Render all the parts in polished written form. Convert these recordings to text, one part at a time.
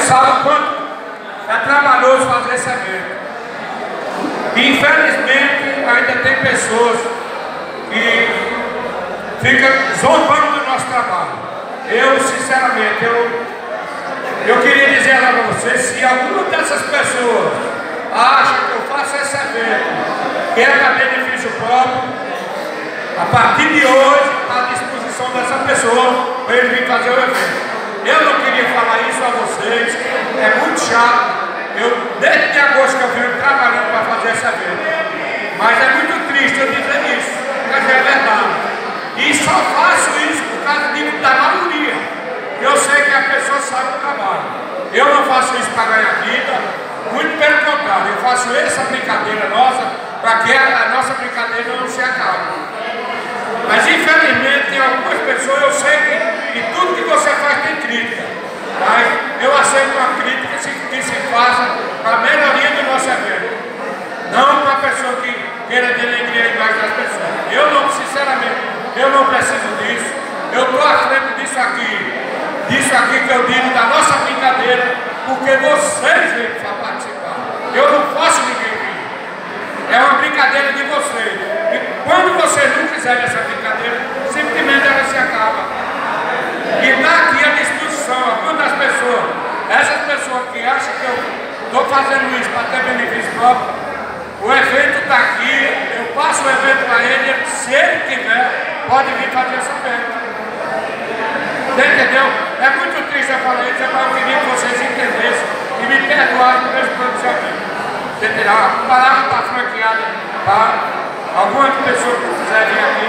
sabe o quanto é trabalhoso fazer esse evento. E infelizmente ainda tem pessoas que ficam zombando do nosso trabalho. Eu, sinceramente, eu queria dizer lá para vocês, se alguma dessas pessoas acha que eu faço esse evento que é para benefício próprio, a partir de hoje está à disposição dessa pessoa para ele vir fazer o evento. Eu não queria falar isso a vocês, é muito chato. Desde agosto que eu venho trabalhando para fazer esse evento, mas é muito triste eu dizer isso, mas é verdade. E só faço isso por causa da maioria. Eu sei que a pessoa sabe o trabalho. Eu não faço isso para ganhar vida, muito pelo contrário, eu faço essa brincadeira nossa para que a nossa brincadeira não se acabe. Mas infelizmente tem algumas pessoas, eu sei que tudo que você faz tem crítica, mas eu aceito uma crítica que se faça para a melhoria do nosso evento, não para a pessoa que queira denegrir a imagem das pessoas. Eu não, sinceramente, eu não preciso disso. Eu estou à frente disso aqui que eu digo da nossa brincadeira, porque vocês vêm para participar. Eu não faço ninguém vir. É uma brincadeira de vocês. E quando vocês não fizerem essa brincadeira, simplesmente ela se acaba. E está aqui à disposição, algumas das pessoas, essas pessoas que acham que eu estou fazendo isso para ter benefício próprio, o evento está aqui, eu passo o evento para ele, se ele quiser, pode vir fazer esse evento. Você entendeu? É muito triste eu falar isso, mas eu queria que vocês entendessem e me perdoarem por esse pronunciamento. Você terá, a palavra está franqueada para algumas pessoas que quiserem aqui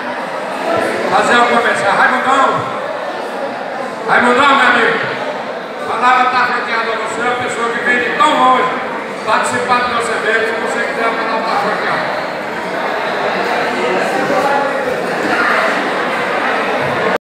fazer alguma mensagem. Raimundão, meu amigo, a palavra está franqueada a você, uma pessoa que vem de tão longe participar do nosso